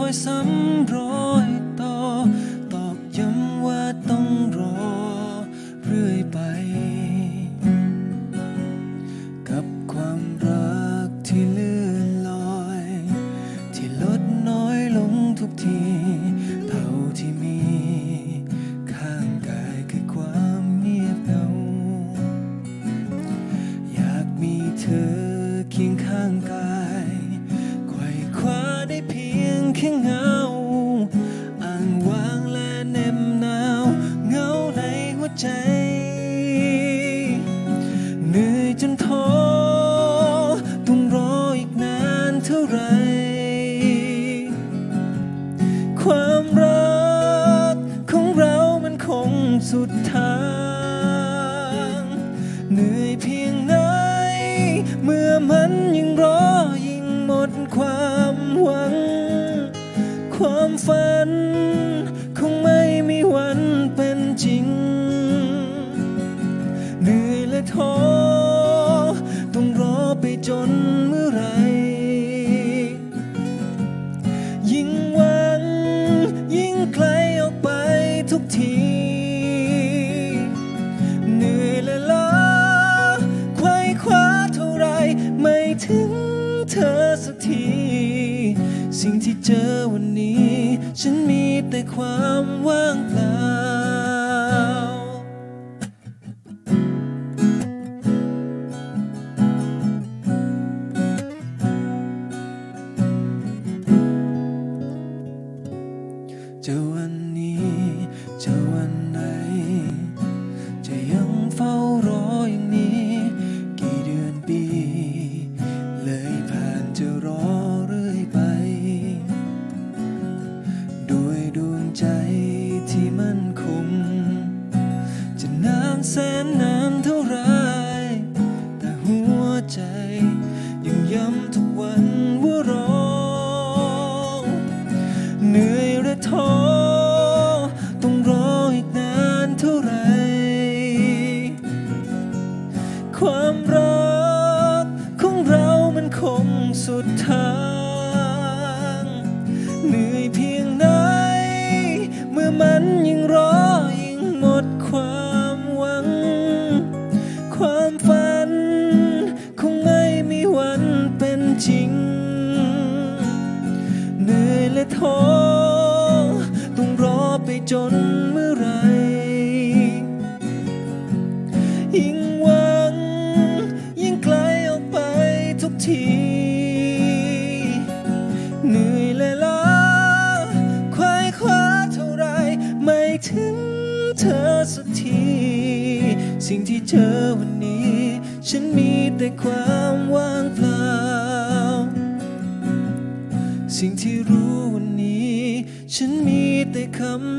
อยซ้ำรอยต่อตอกย้ำว่าต้องรอเรื่อยไปกับความรักที่เลื่อนลอยที่ลดน้อยลงทุกทีเท่าที่มีข้างกายคือความเงียบเหงาอยากมีเธอเคียงข้างกายไขว่คว้าได้เพียงแค่เงาอ้างว้างและแนบหนาวเงาในหัวใจเหนื่อยจนท้อต้องรออีกนานเท่าไรความรักของเรามันคงสุดทางเหนื่อยเพียงไหนเมื่อมันยิ่งรอยิ่งหมดความหวังความฝันคงไม่มีวันเป็นจริงเหนื่อยและท้อต้องรอไปจนเมื่อไรยิ่งหวังยิ่งไกลออกไปทุกทีเหนื่อยและล้าไขว่คว้าเท่าไรไม่ถึงเธอสักทีสิ่งที่เจอวันนี้ฉันมีแต่ความว่างเปล่าจะวันนี้จะวันไหนจะยังเฝ้ารออย่างนี้กี่เดือนปีเลยผ่านจะรอเรื่อยไปด้วยดวงใจที่มั่นคงจะนานแสนนานเท่าไรแต่หัวใจยังย้ำทุกวันว่ารอเหนื่อยและท้อต้องรออีกนานเท่าไรความรักของเรามันคงสุดทางเหนื่อยเพียงไหนเมื่อมันยิ่งรอยิ่งหมดความหวังความฝันคงไม่มีวันเป็นจริงเหนื่อยและท้อต้องรอไปจนเมื่อไรยิ่งหวังยิ่งไกลออกไปทุกทีเหนื่อยและล้าไขว่คว้าเท่าไรไม่ถึงเธอสักทีสิ่งที่เจอวันนี้ฉันมีแต่ความว่างเปล่าสิ่งที่รู้วันนี้ฉันมีแต่คำ